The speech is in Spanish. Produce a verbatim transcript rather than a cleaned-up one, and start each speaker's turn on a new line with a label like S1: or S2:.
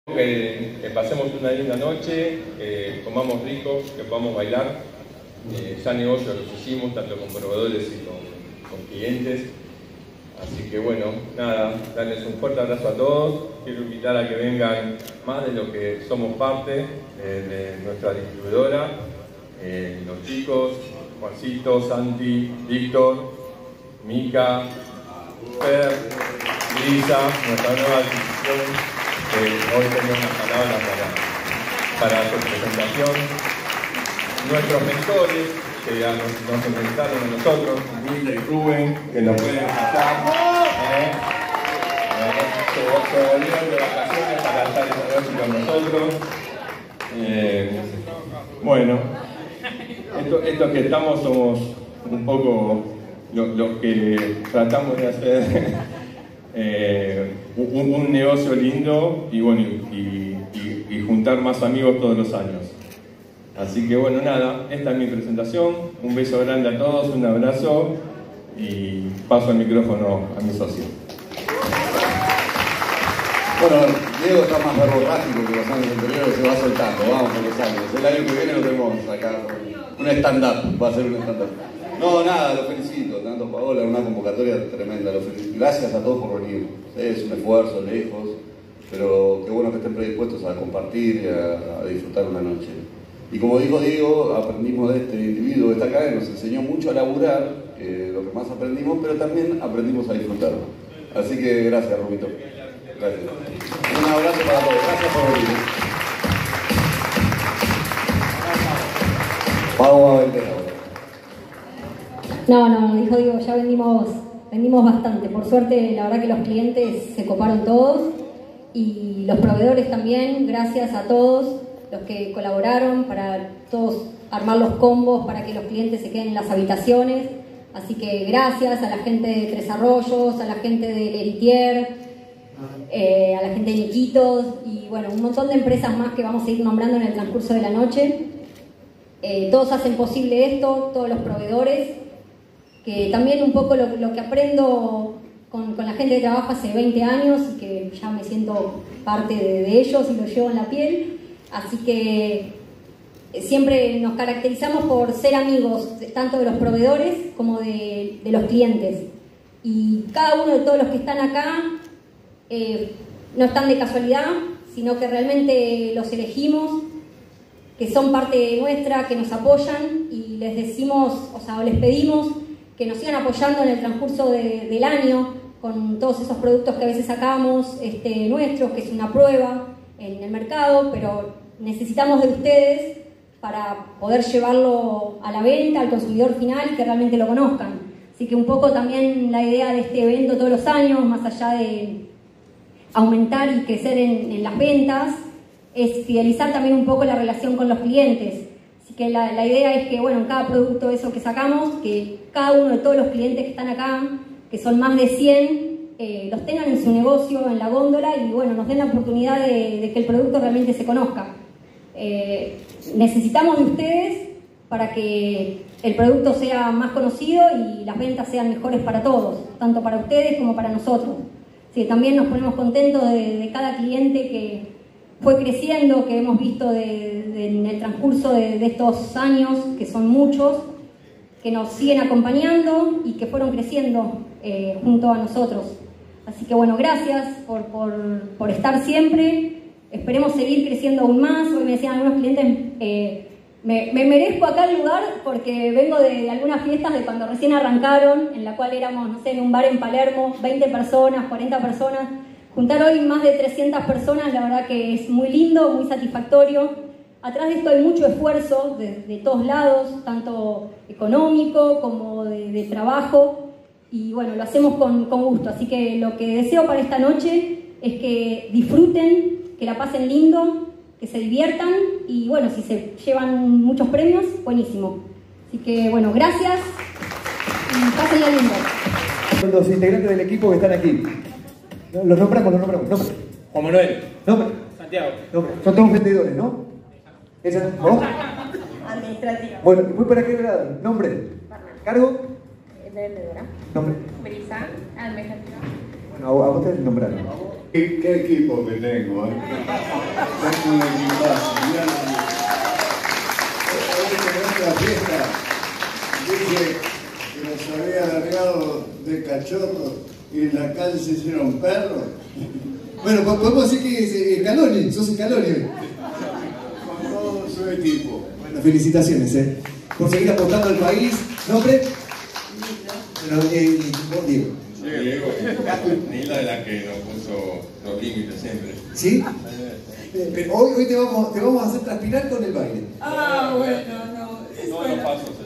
S1: Que, que pasemos una linda noche, que comamos rico, que podamos bailar. Eh, ya negocios los hicimos, tanto con proveedores y con, con clientes. Así que bueno, nada, darles un fuerte abrazo a todos. Quiero invitar a que vengan más de lo que somos parte eh, de nuestra distribuidora. Eh, los chicos, Juancito, Santi, Víctor, Mica, Fer, Lisa, nuestra nueva adquisición. Eh, hoy tenemos unas palabras para, para su presentación. Nuestros mentores que ya nos, nos inventaron a nosotros, Wilder y Rubén, que nos pueden pasar. Eh, eh, se, se volvieron de vacaciones para estar esta noche con nosotros. Eh, bueno, esto, estos que estamos somos un poco los, los que tratamos de hacer. Eh, un, un negocio lindo y bueno y, y, y juntar más amigos todos los años. Así que bueno, nada, esta es mi presentación. Un beso grande a todos, un abrazo y paso el micrófono a mi socio.
S2: Bueno, Diego está más verborrágico que los años anteriores, se va soltando, vamos con los años. El año que viene lo tenemos acá, un stand-up, va a ser un stand-up. No, nada, lo felicito, tanto Paola, una convocatoria tremenda, lo felicito. Gracias a todos por venir. Es un esfuerzo lejos, pero qué bueno que estén predispuestos a compartir y a, a disfrutar una noche. Y como dijo Diego, aprendimos de este individuo que está acá, que nos enseñó mucho a laburar, eh, lo que más aprendimos, pero también aprendimos a disfrutarlo. Así que gracias, Rubito. Gracias. Un abrazo para todos, gracias por venir. Vamos a vender ahora.
S3: No, no, dijo Diego, ya vendimos, vendimos bastante. Por suerte, la verdad que los clientes se coparon todos y los proveedores también, gracias a todos los que colaboraron para todos armar los combos para que los clientes se queden en las habitaciones. Así que gracias a la gente de Tres Arroyos, a la gente de Leritier, eh, a la gente de Niquitos y bueno, un montón de empresas más que vamos a ir nombrando en el transcurso de la noche. Eh, todos hacen posible esto, todos los proveedores. Que también un poco lo, lo que aprendo con, con la gente que trabaja hace veinte años y que ya me siento parte de, de ellos y lo llevo en la piel. Así que siempre nos caracterizamos por ser amigos tanto de los proveedores como de, de los clientes. Y cada uno de todos los que están acá eh, no están de casualidad, sino que realmente los elegimos, que son parte nuestra, que nos apoyan y les decimos, o sea, les pedimos que nos sigan apoyando en el transcurso de, del año con todos esos productos que a veces sacamos este, nuestros, que es una prueba en el mercado, pero necesitamos de ustedes para poder llevarlo a la venta, al consumidor final y que realmente lo conozcan. Así que un poco también la idea de este evento todos los años, más allá de aumentar y crecer en, en las ventas, es fidelizar también un poco la relación con los clientes. Así que la, la idea es que, bueno, en cada producto eso que sacamos, que cada uno de todos los clientes que están acá, que son más de cien, eh, los tengan en su negocio, en la góndola y, bueno, nos den la oportunidad de, de que el producto realmente se conozca. Eh, necesitamos de ustedes para que el producto sea más conocido y las ventas sean mejores para todos, tanto para ustedes como para nosotros. Así que también nos ponemos contentos de, de cada cliente que fue creciendo, que hemos visto de, de, en el transcurso de, de estos años, que son muchos, que nos siguen acompañando y que fueron creciendo eh, junto a nosotros. Así que bueno, gracias por, por, por estar siempre. Esperemos seguir creciendo aún más. Hoy me decían algunos clientes, eh, me, me merezco acá el lugar porque vengo de, de algunas fiestas de cuando recién arrancaron, en la cual éramos, no sé, en un bar en Palermo, veinte personas, cuarenta personas. Juntar hoy más de trescientas personas, la verdad que es muy lindo, muy satisfactorio. Atrás de esto hay mucho esfuerzo de, de todos lados, tanto económico como de, de trabajo. Y bueno, lo hacemos con, con gusto. Así que lo que deseo para esta noche es que disfruten, que la pasen lindo, que se diviertan. Y bueno, si se llevan muchos premios, buenísimo. Así que bueno, gracias y pásenla lindo.
S4: Los integrantes del equipo que están aquí. Los nombramos, los nombramos. Nombre.
S5: Juan Manuel.
S4: Nombre.
S5: Santiago.
S4: Nombre. Son todos vendedores, ¿no? ¿Esa? ¿Vos?
S6: Administrativa.
S4: Bueno, ¿voy para qué grado? ¿Nombre? ¿Cargo?
S6: Vendedora.
S4: ¿Nombre?
S6: Brisa. Administrativa.
S4: Bueno, a vos te nombraron.
S5: ¿Qué, qué equipo que tengo? ¿Eh? Tengo un equipazo. Mirá, hoy en otra fiesta dije que nos había largado de cachotos y en la calle se hicieron perros.
S7: Bueno, podemos decir que es Scaloni, sos Scaloni hoy.
S5: Con todo su equipo.
S7: Bueno, felicitaciones, ¿eh? Por seguir apostando al país. ¿Nombre? Bueno, eh, vos, Diego.
S1: Sí, Diego, Nila es la que nos puso los límites siempre.
S7: ¿Sí? Pero hoy, hoy te, vamos, te vamos a hacer transpirar con el baile.
S6: Ah, bueno, no. Es
S1: No,
S6: bueno.
S1: no pasos.